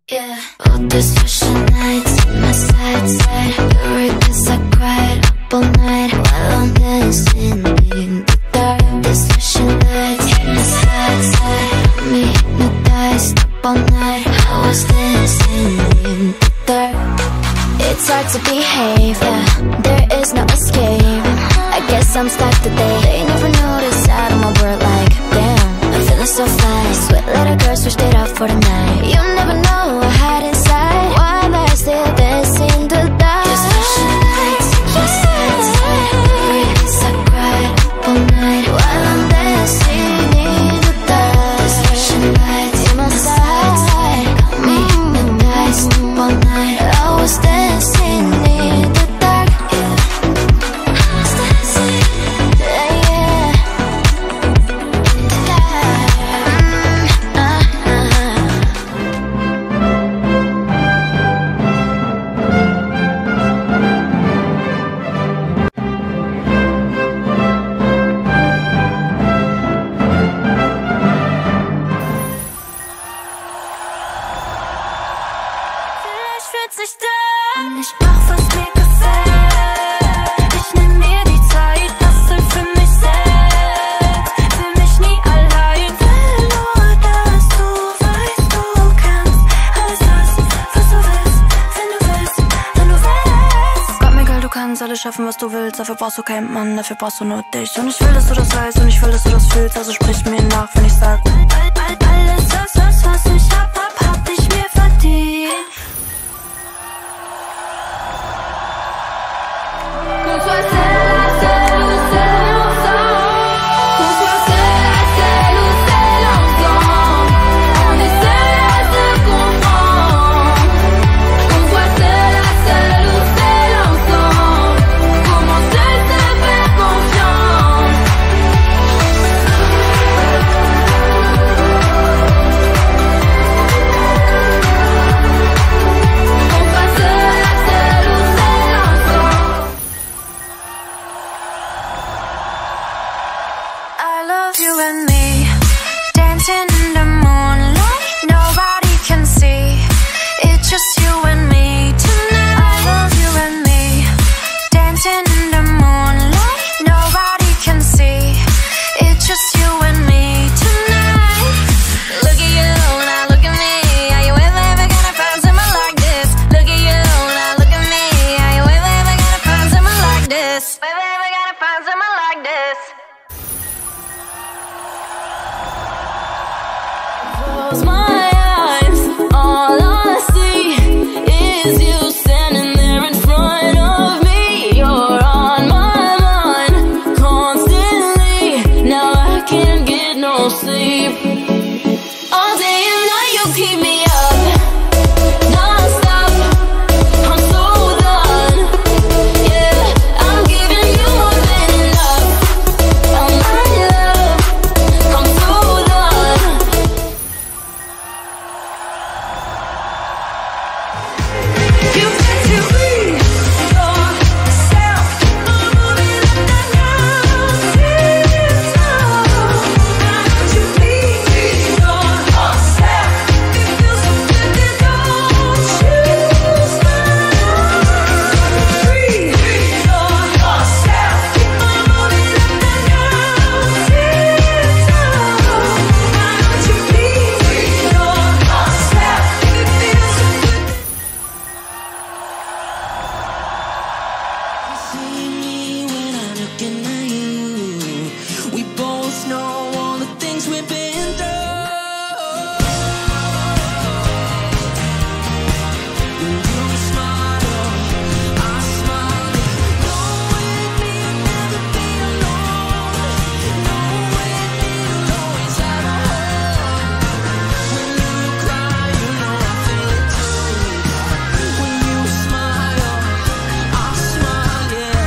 Yeah, all these special nights in my side, the regrets I cried up all night while I'm dancing in the dark. These special nights in my side, got me hypnotized up all night. I was dancing in the dark. It's hard to behave, yeah, there is no escape. I guess I'm stuck today. They never notice out of my world like, damn, I'm feeling so fine. Sweet little girl switched it up for the night. You never know what I had inside while I still dance in the dark. Your special nights, my sides, regrets I cried up all night while I'm dancing in the dark. Your special nights, my sides, got me hypnotized up all night. I was dancing in the dark, yeah. I was dancing, yeah, yeah. The dark. Vielleicht wird sich da und ich mach, was mir gefällt. Ich nehm mir die Zeit, hustle für mich selbst. Fühl mich nie allein, will nur, dass du weißt, du kannst alles das, was du willst, wenn du willst, wenn du willst. Gott, mir egal, du kannst alles schaffen, was du willst. Dafür brauchst du keinen Mann, dafür brauchst du nur dich. Und ich will, dass du das weißt und ich will, dass du das fühlst. Also sprich mir nach, wenn ich sag, alles das, was ich hab ich mir verdient. Qu'on soit seul ou seul ensemble. Qu'on soit seul ou seul ensemble. On est seul à se comprendre. Qu'on soit seul ou seul ensemble. Comment seul se faire confiance. Qu'on soit seul ou seul ensemble. I love you and me, dancing in the moonlight, nobody can see. It's just you and me tonight. I love you and me, dancing in the moonlight, nobody can see. It's just you and me tonight. Look at you, now look at me. Are you ever gonna find someone like this? Look at you, now look at me. Are you ever gonna find someone like this? Ever gonna find someone like this? Close my eyes, all I see is you standing there in front of me. You're on my mind constantly. Now I can't get no sleep. All day and night you keep me up, non-stop. I'm so done. Yeah, I'm giving you more than enough. Oh my love, I'm so done. You got to be yourself. Moving up and down, sit down. Why don't you be yourself? It feels so good that don't you smile? Free yourself. Keep on moving up and down, sit down. Why don't you be yourself? It feels so good. See me when I'm looking at you. We both know all the things we've been through. When you smile, I smile. Knowing me, I'll never be alone. Knowing me, you'll always have a home. When you cry, you know I feel it too. When you smile, I smile, yeah.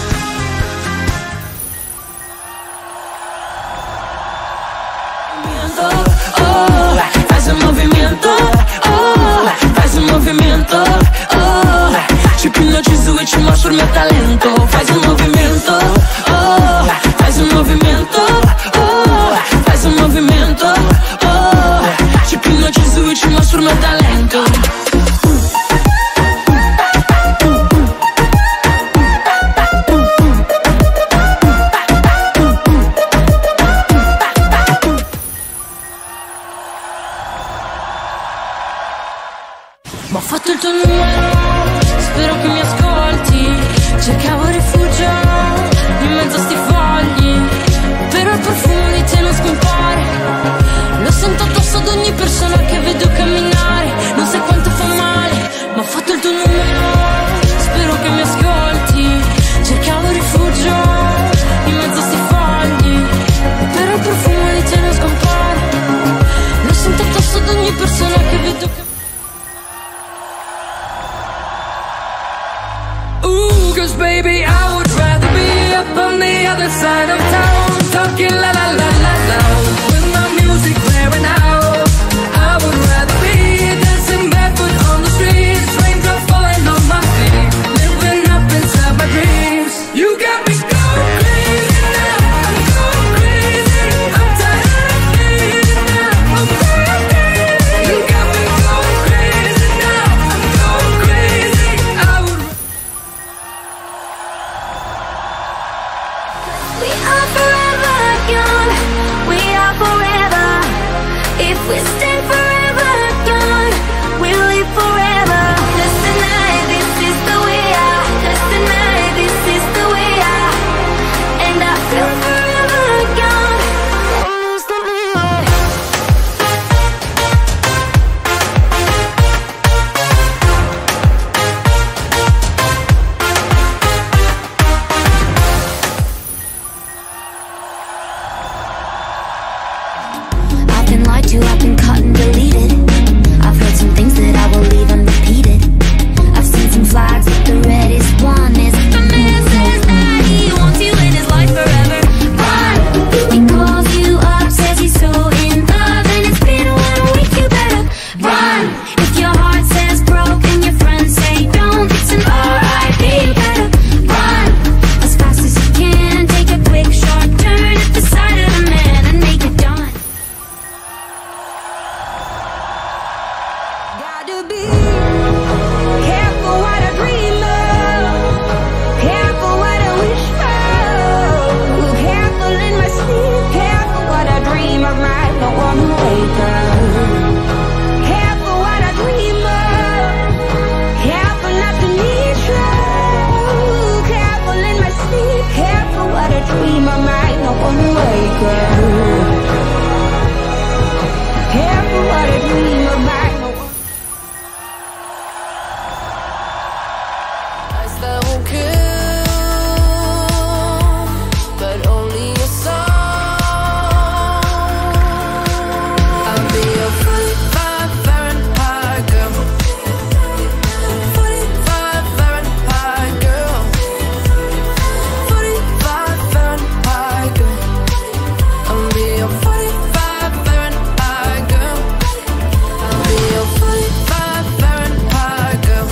Faz um movimento, faz um movimento, te hipnotizo e te mostro meu talento. Faz um movimento, faz um movimento, faz um movimento, te hipnotizo e te mostro sul mio talento. Ma ho fatto il tuo numero, spero che mi ascolti. Cercavo rifugio in mezzo a sti fogli, però il profumo di te non scompare. Lo sento addosso ad ogni persona che vedo camminare. Non sai quanto fa male, ma ho fatto il tuo numero, spero che mi ascolti. Cercavo rifugio in mezzo a sti fogli, però il profumo di te non scompare. Lo sento addosso ad ogni persona che vedo camminare. Ooh, 'cause baby, I would rather be up on the other side of town, talking la la la la loud, with my music blaring out. I would rather be dancing barefoot on the streets, raindrops falling on my feet, living up inside my dreams. You got me going crazy now, I'm going crazy, I'm tired of feeling now, I'm going crazy. You got me going crazy now, I'm going crazy. I would. We are forever young, we are forever. If we stay forever young, we'll live forever. Just tonight, this is the way I. Just tonight, this is the way I. And I feel forever young. Almost the moonlight. I've been lied to, I've been cut and deleted. I've heard some things that I will leave unrepeated. I've seen some flags, but the reddest one is the man says that he wants you in his life forever. Run! He calls you up, says he's so in love, and it's been 1 week, you better run. If your heart says broke and your friends say don't, it's an R.I.P. You better run as fast as you can. Take a quick short turn at the side of the man and make it done. Gotta be careful what I dream of, careful what I wish for, careful in my sleep, careful what I dream of, might not want to wake up. Careful what I dream of, careful not to need you, careful in my sleep, careful what I dream of, might not want to wake up. Careful what I dream of, might not. Eyes that won't kill, but only a song. I'll be a 45 Fahrenheit girl, 45 Fahrenheit girl, 45 Fahrenheit girl. I'll be a 45 Fahrenheit girl. I'll be a 45 Fahrenheit girl.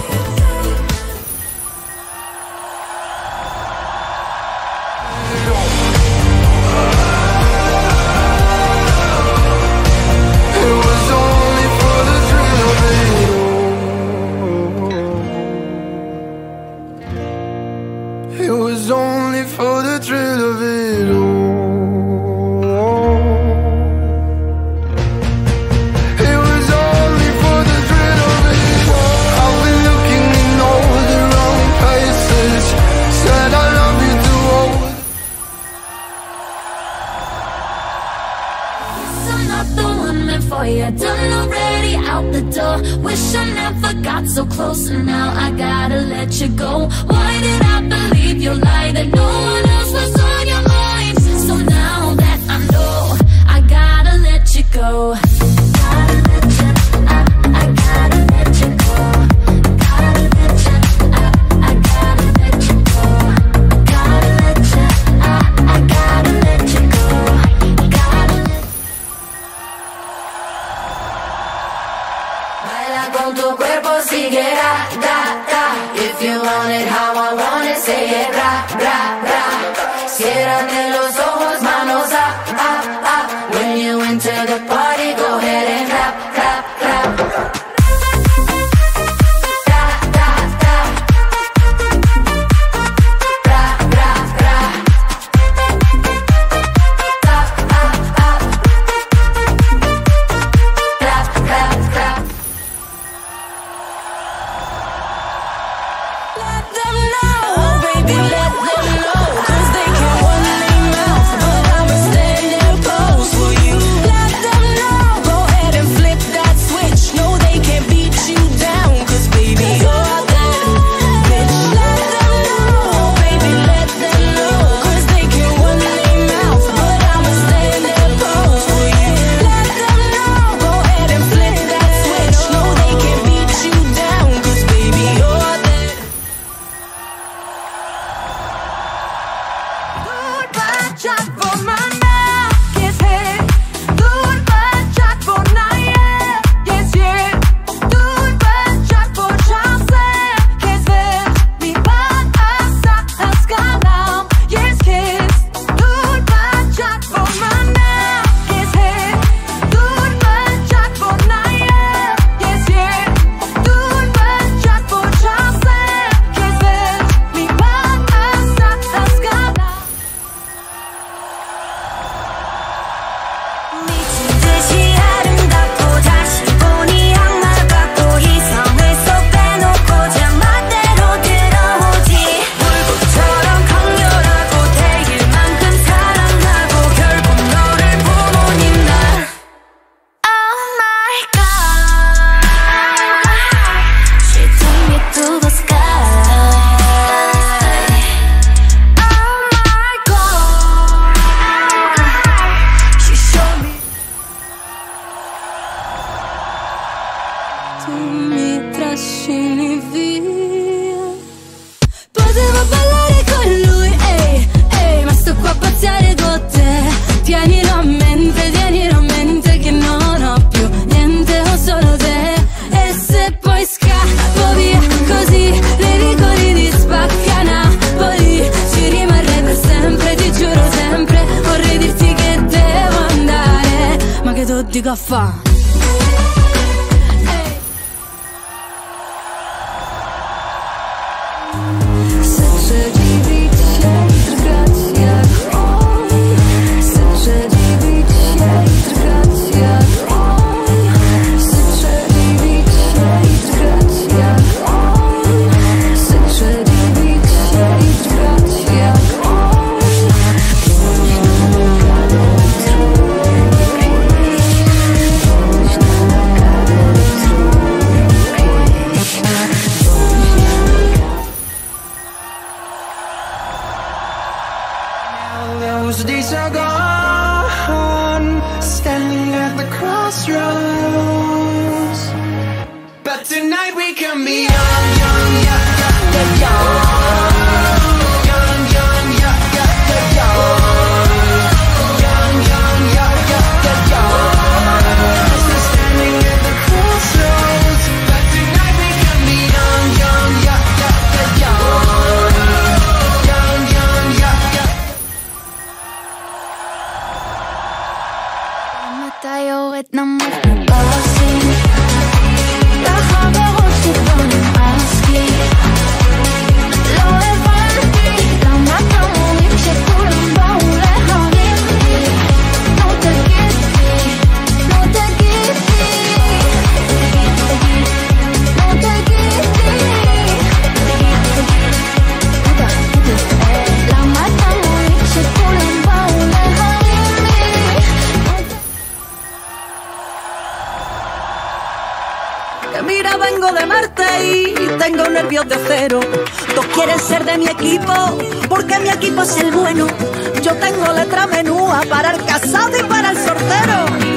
It was only for the thrill of it all. It was only for the thrill of it all. It was only for the thrill of it all. I've been looking in all the wrong places. Said I love you through all the. I'm not the one meant for you. Done already out the door. Wish I never got so close, and now I gotta let you go. Why did I believe your lie that no one else was on your mind? So now that I know, I gotta let you go. Gotta let you, I gotta let you go. Gotta let you, I gotta let you go. Gotta let you, I gotta let you go. Gotta let. Baila con tu cuerpo, sigue, da, da, da. If you want it how I want it, say it, ra, ra, ra. Ciérrate los ojos, manos up, up, up. When you enter the party, go ahead and rap, rap, rap. tu mi trascini via. Potevo ballare con lui, ehi, ehi, ma sto qua a pazziare con te. Tienilo a mente che non ho più niente, ho solo te. E se poi scappo via così, nei vicoli di Spacca Napoli ci rimarrei per sempre, ti giuro sempre. Vorrei dirti che devo andare, ma che tu dico a fa'? Those days are gone, standing at the crossroads. But tonight we can be young, young, young, young, young. Young, young, young, young, young. Young, young, young, young, young. Still standing at the crossroads. But tonight we can be young, young, young, young, young. Young, young, young, young. מתי יורד נמוך בבאסים, לחברות שכבר נמאס לי. לא הבנתי למה כמורים שכולם באו להרים לי. נו תגיד לי, נו תגיד לי, נו תגיד לי, למה כמורים שכולם באו להרים לי. Mira, vengo de Marte y tengo nervios de acero. Todos quieren ser de mi equipo, porque mi equipo es el bueno. Yo tengo letra menúa para el casado y para el sortero.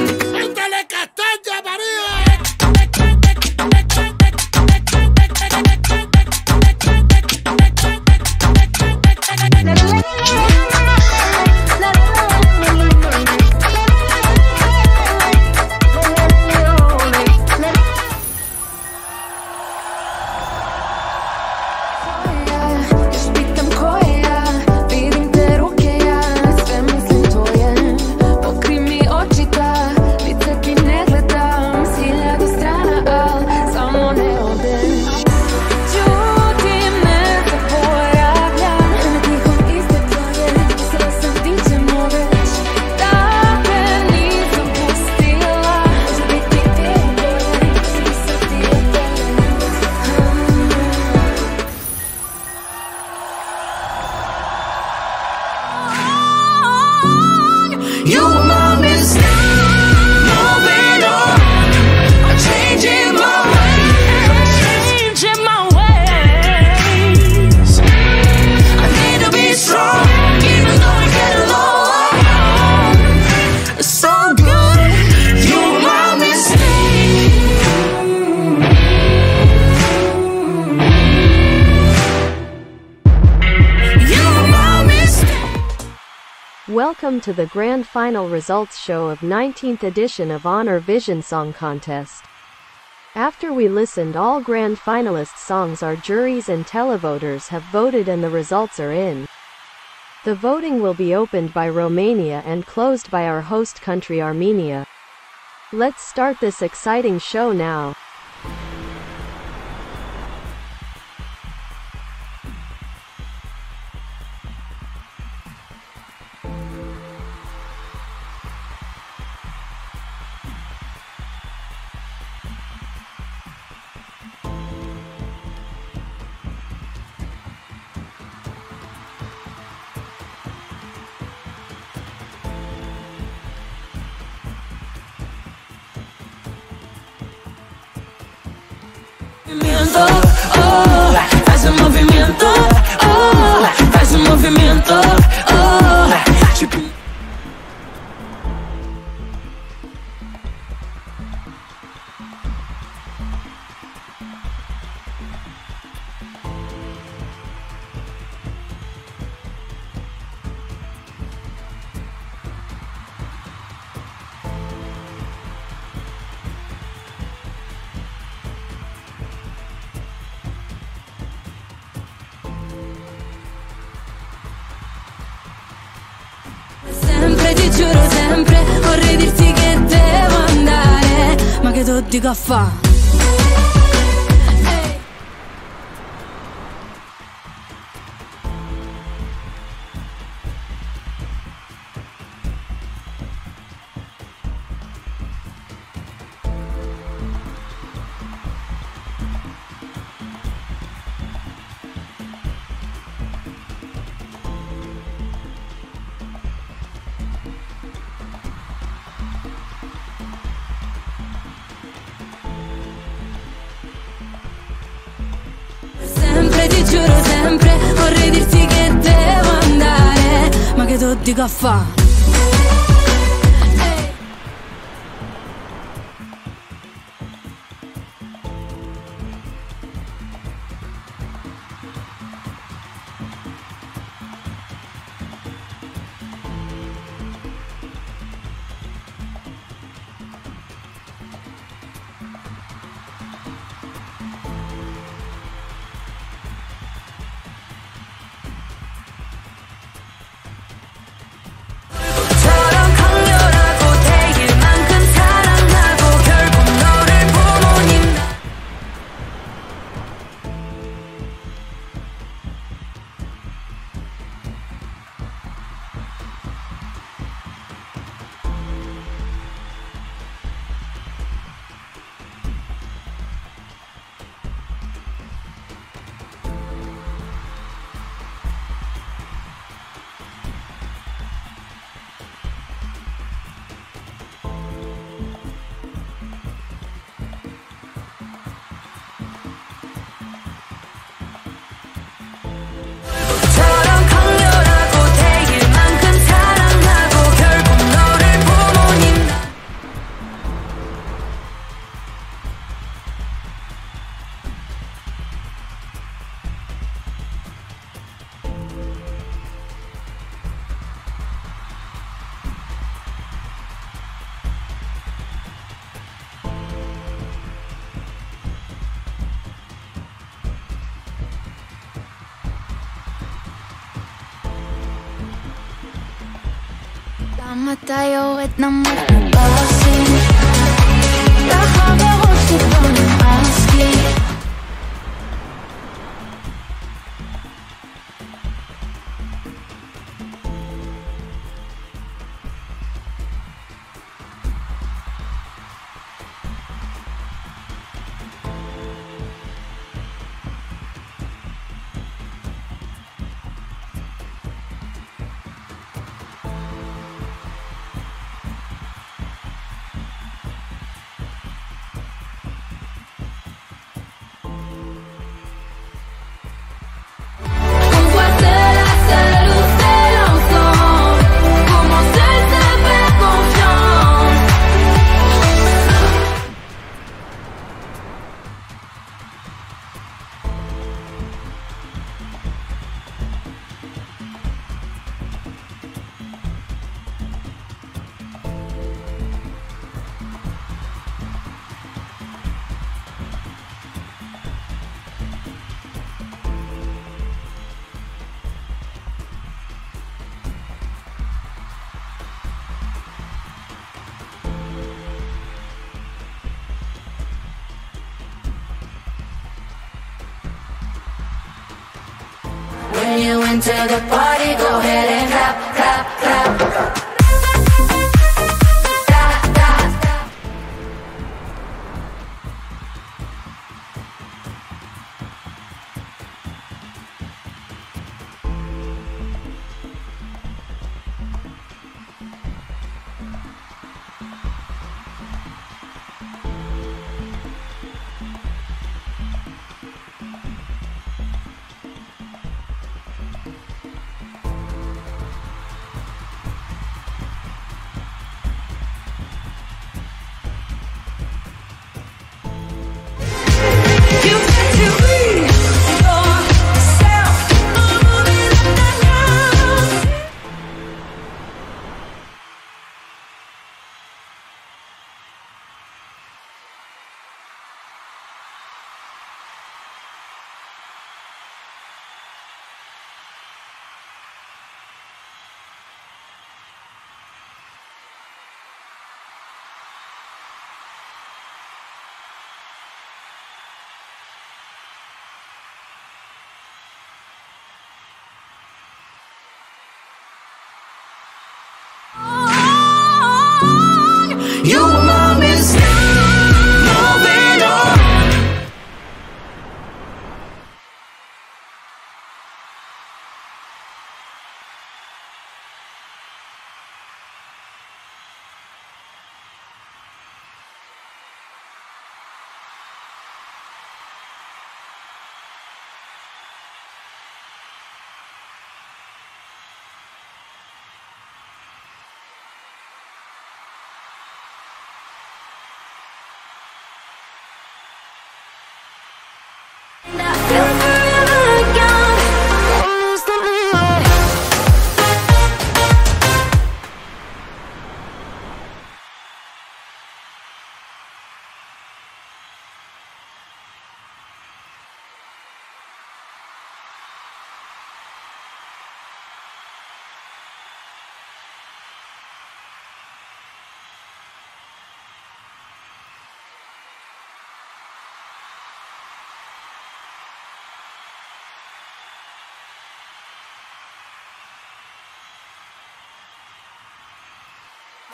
Welcome to the grand final results show of 19th edition of Honor Vision Song Contest. After we listened all grand finalist songs, our juries and televoters have voted and the results are in. The voting will be opened by Romania and closed by our host country Armenia. Let's start this exciting show now. Faz un movimiento, faz un movimiento, giuro sempre, vorrei dirti che devo andare, ma che tu dico a fa'? Sempre, ti giuro sempre, vorrei dirti che devo andare, ma che tu dico a fa'? Mateo et nummer basin. Da har vi også på en aski. When you enter the party, go ahead and clap, clap, clap.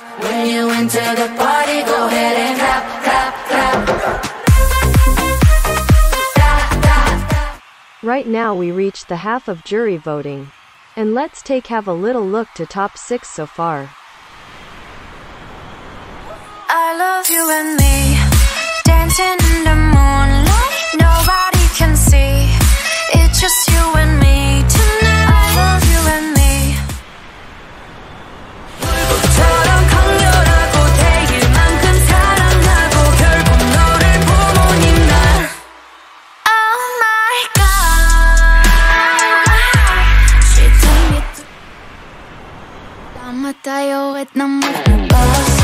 When you enter the party, go ahead and clap, clap, clap. Right now we reached the half of jury voting. And let's have a little look to top 6 so far. I love you and me, dancing in the moonlight, nobody can see. It's just you and me tonight. I love you and me. 불꽃처럼 강렬하고 태길만큼 사랑하고 결국 너를 보고 있나. Oh my God, she told me to. 담았다요 했나 못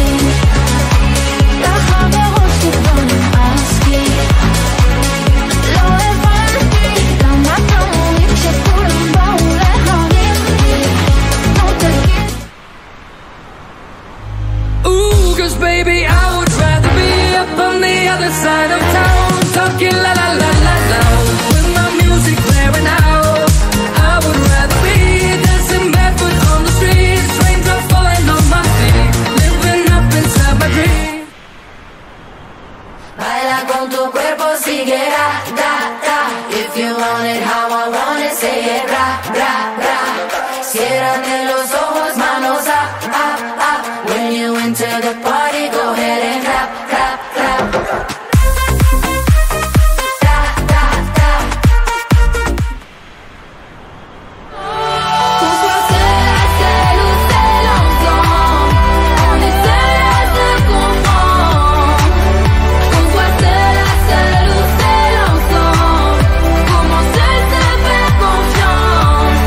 Baby, I would rather be up on the other side of town, talking la la la la loud, with my music blaring out. I would rather be dancing barefoot on the streets, raindrops falling on my feet, living up inside my dream. Baila con tu cuerpo, sigue ra, da, da. If you want it how I want it, say it ra, ra, ra. Ciérrate los ojos, manos up, up, up. When you enter the party, go ahead and clap, clap, clap. Da, da, da. On soit seul ou seul ensemble, on est seul à se comprendre. On soit seul ou seul ensemble, comment seul se faire confiance.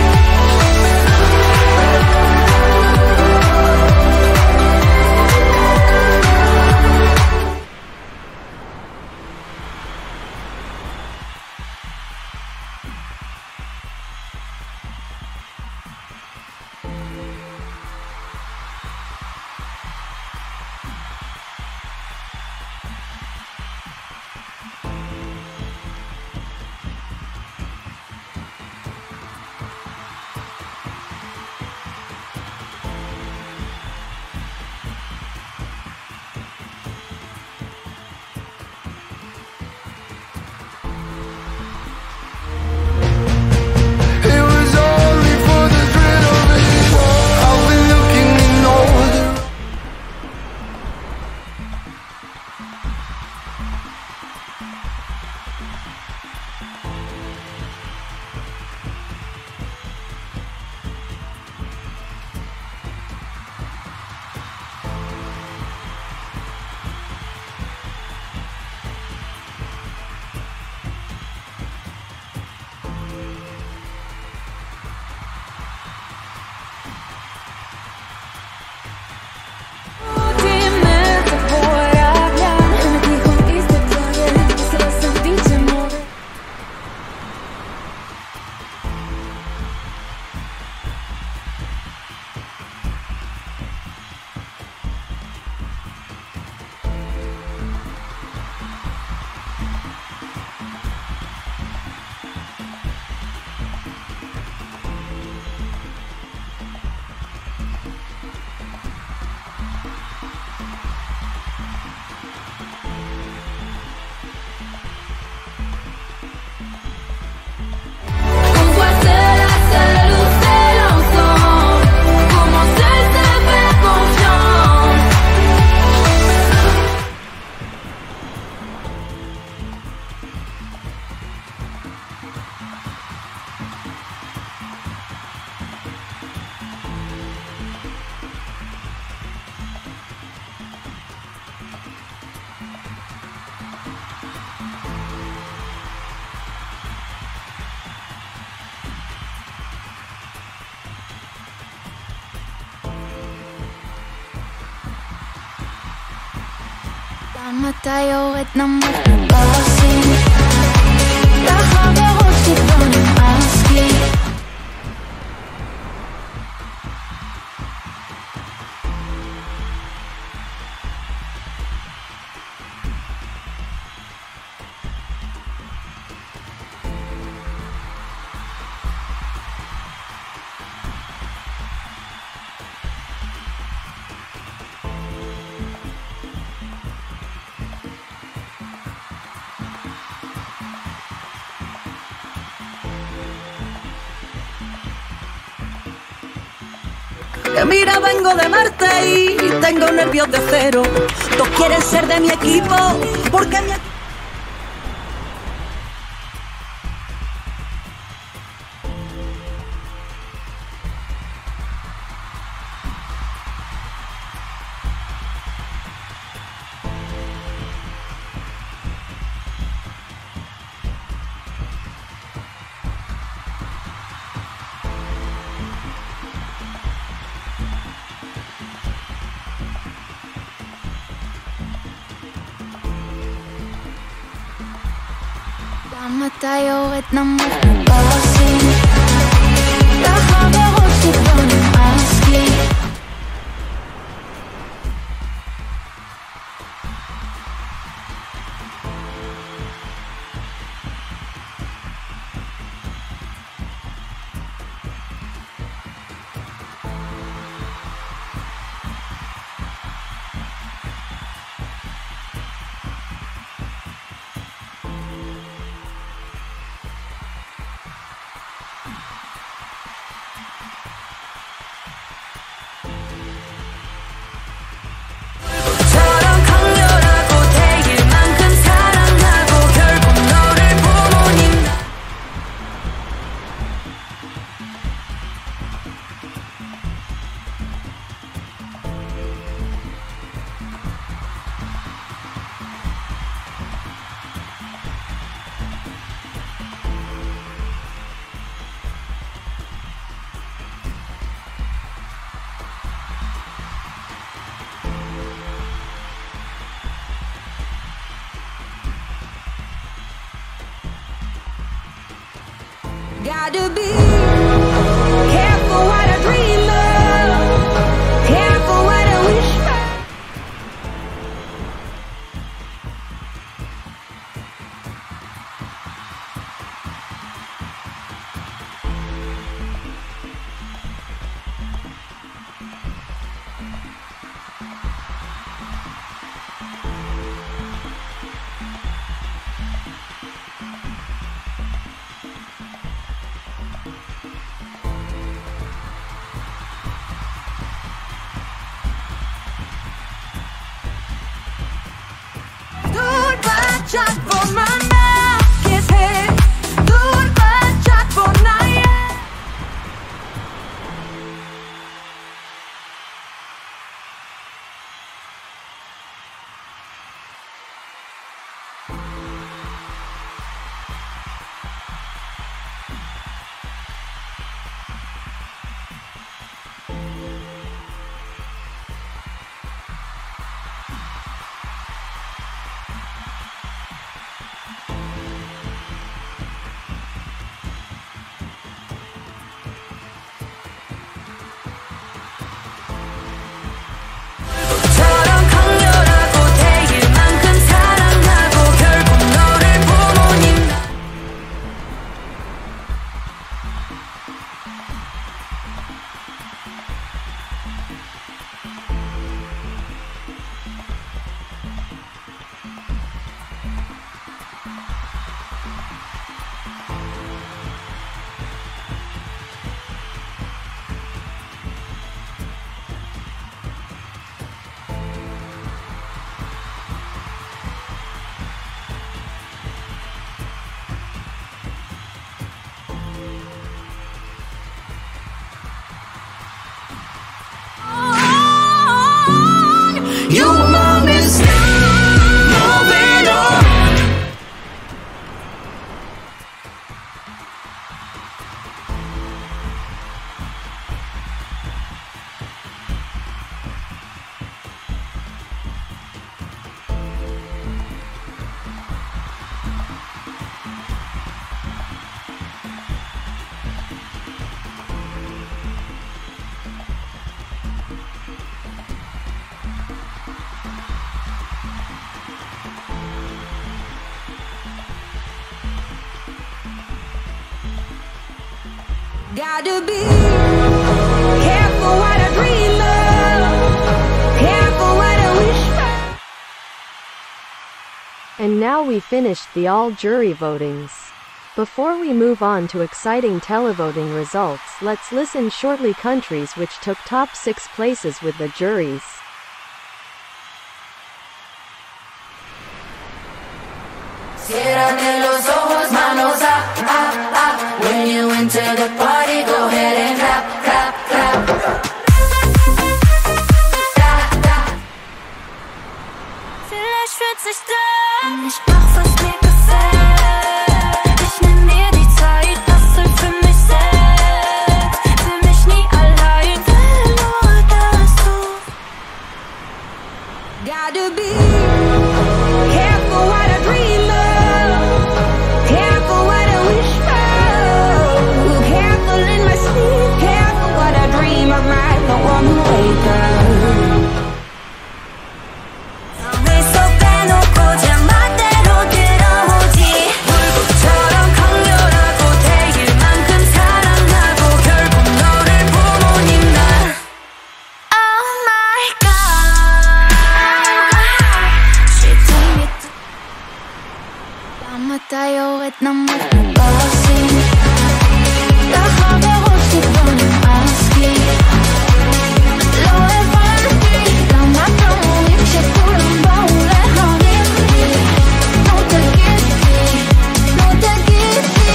It was only for the thrill of it. I've been looking in all the 담았다요 했나 못 봤지. 다 하고 싶던 아ski. Que mira, vengo de Marte y tengo nervios de acero. Todos quieren ser de mi equipo, porque mi מתי יורד נמוך בפרסים לחברות שכבר נמאס לי Gotta be careful what I dream of, careful what I wish for. Shot for my neck is hit. Do it bad shot for night. You mom is moving on. Gotta be careful what I dream of, careful what I wish for. And now we finished the all jury votings. Before we move on to exciting televoting results, let's listen shortly countries which took top 6 places with the juries. Ciérrate los ojos, manos up. When you enter the party, go ahead and clap, clap, clap. Vielleicht fühlt sich dran. Ich mach, was mir gefällt. Ich nehm mir die Zeit, hustle für mich selbst. Fühl mich nie allein, will nur, dass du. Gotta be careful what I dream of, careful what I wish for, careful in my sleep, careful what I dream of, right? Don't wanna wake up. 내 속 빼놓고 제멋대로 들어오지 불꽃처럼 강렬하고 태일 만큼 사랑하고 결국 너를 부모님 나 Oh my God She told me to 밤에 타요 at 너무 버거지 나가고 싶은 아스키 너의 발길 남았던 입체 구름 바울에 honey 너 되겠지 너 되겠지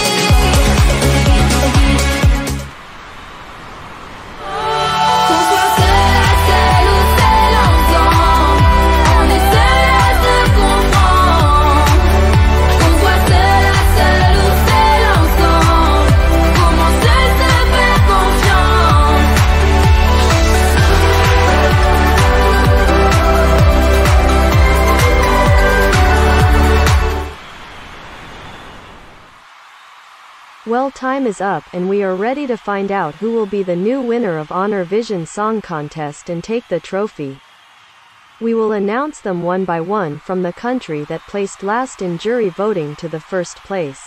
Qu'on soit seul ou seul ensemble On est seul à se comprendre Qu'on soit seul ou seul ensemble Comment seul se faire confiance Well, time is up and we are ready to find out who will be the new winner of Honor Vision Song Contest and take the trophy. We will announce them one by one from the country that placed last in jury voting to the first place.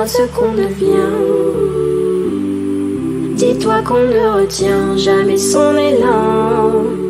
dis-moi ce qu'on devient. Dis-toi qu'on ne retient jamais son élan.